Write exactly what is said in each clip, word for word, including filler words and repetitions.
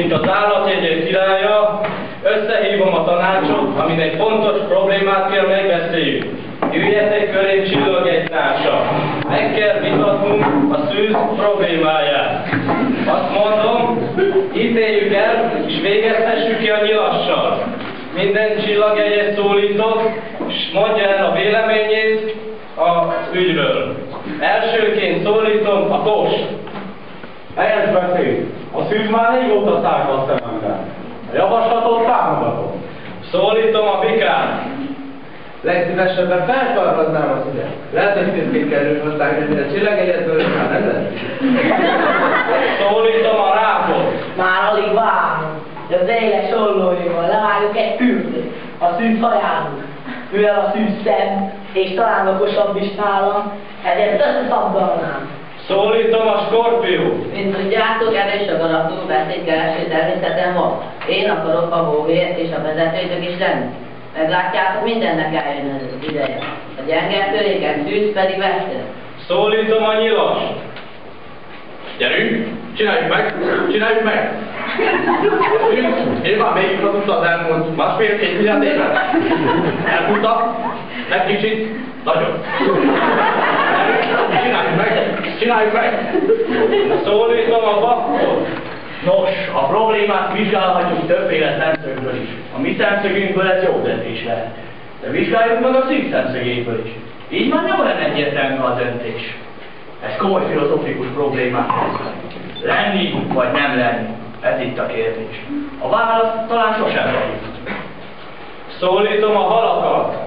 mint az állatjegyek királya, összehívom a tanácsot, amin egy fontos problémát kell megbeszéljük. Jöjjetek körém csillagegytársa. Meg kell vitatnunk a szűz problémáját. Azt mondom, ítéljük el, és végeztessük ki a nyilassal. Minden csillagegyet szólítok, és mondja el a véleményét az ügyről. Elsőként szólítom a Kos. Helyes beszéd. A szűz már régóta szárva a szememben. A javaslatot támogatom. Szólítom a Bikát. Legszívesebben feltartaznám a szület. Lehet, hogy szűzként kerül hozzánk, de a csillagegyetből már nem lesz. Szólítom a Rákot. Már alig várom, de az éles ollóimmal levágjuk egy fürdőt a szűz hajának. Mivel a szűz szebb, és talán okosabb is nálam, ezért összeszabdalnám. Szólítom a Skorpiót. Mint tudjátok, erős akaratú beszédkereső természetem van. Én akarok a hóvért és a vezetőtök is lenni. Meglátjátok, mindennek eljön az ideje. A gyenge, törékeny szűz pedig vesztő. Szólítom a Nyilas. Gyerünk, csináljuk meg, csináljuk meg! Nyilván mégis az utca az elmúlt másfél-két milliárd éve. Elmúltak, meg kicsit, nagyon. Csináljuk meg, csináljuk meg! Szólítom a Bakkot. Nos, a problémát vizsgálhatjuk többféle szemszögből is. A mi szemszögünkből ez jó döntés lehet. De vizsgáljuk meg a szűz szemszögéből is. Így már nem olyan egyértelmű a döntés. Ez komoly filozofikus problémát. Lenni vagy nem lenni? Ez itt a kérdés. A válasz talán sosem van. Szólítom a Halakat.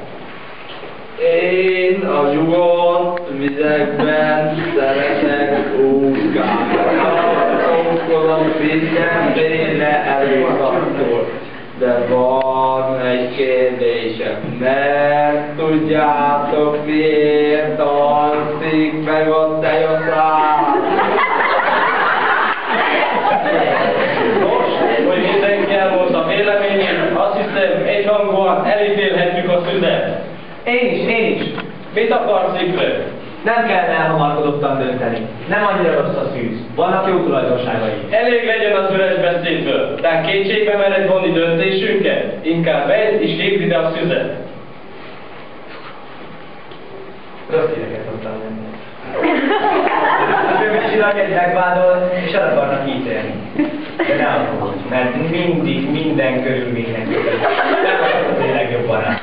Én a nyugodt vizekben szeretek úszkálni. Tartózkodom mindenféle előszaktól. De van egy kérdésem, mert tudjátok miért alszik meg a tejaszár? Most, hogy mindenki elmondta véleményét, azt hiszem egyhangúan elítélhetjük a szüzet. Én is, én is. Mit akarsz, Ikrő? Nem kell elhamarkodottan dönteni. Nem annyira rossz a szűz. Vannak jó tulajdonságai. Elég legyen az üres beszédből. Tehát kétségbe mered vonni döntésünket? Inkább menj és hívd ide a szüzet. Rossz híreket tudtam lenni. A többi csillagegy megvádol, és el akarnak ítélni. De ne aggódj, mert mindig, minden körülménynek között. Nem vagyok az én legjobb barát.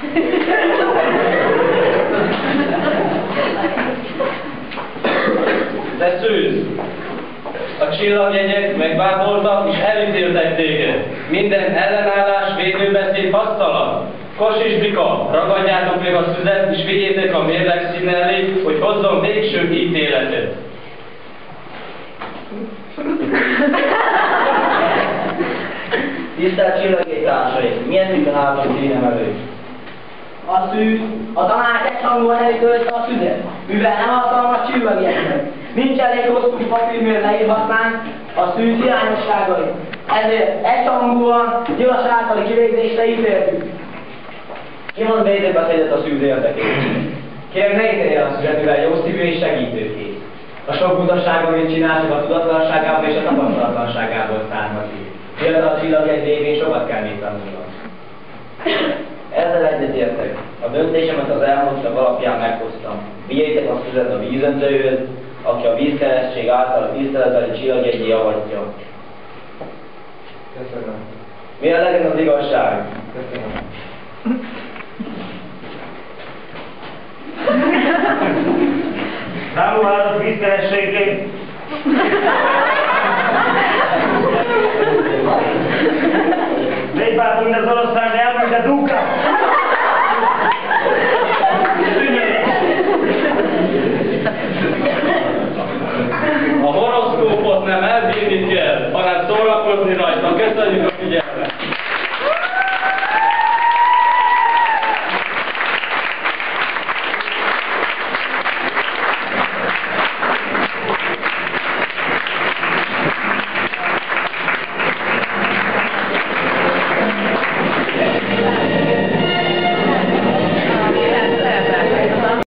De szűz! A csillagjegyek megvádoltak és elítéltek téged. Minden ellenállás, védőbeszéd hasztalan. Kos és Bika, ragadjátok meg a szüzet és vigyétek a mérleg szín elé, hogy hozzon végső ítéletet. Tisztelt csillagétársaim, milyen működházatot énem elő? A szűz, a tanács egyhangúan elítélte a szüzet, mivel nem alkalmas csillagjegynek. Nincs elég hosszú papírművel leírhatnánk a szűz hiányosságait. Ezért egyhangúan Nyilas általi kivégzésre ítéltük. Ki mond védőbeszédet a szűz érdekében? Kérem, ne ítélje a szüzet, mivel jó szívű és segítőkész. A sok butaság, amit csináltuk, a tudatlanságából és a tapasztalatlanságából származik. Fiatal csillagjegy révén sokat kell még tanulnom. Ezzel egyetértek. A döntésemet az elmondtak alapján meghoztam. Vigyétek a szüzet a vízöntőhöz, aki a vízkeresztség által a tiszteletbeli csillagjegyi avatja. Köszönöm. Milyen legyen az igazság? Köszönöm. Rámulázott vízkerességét. Légy bátor, mint az oroszlán, de elmegy a dúka!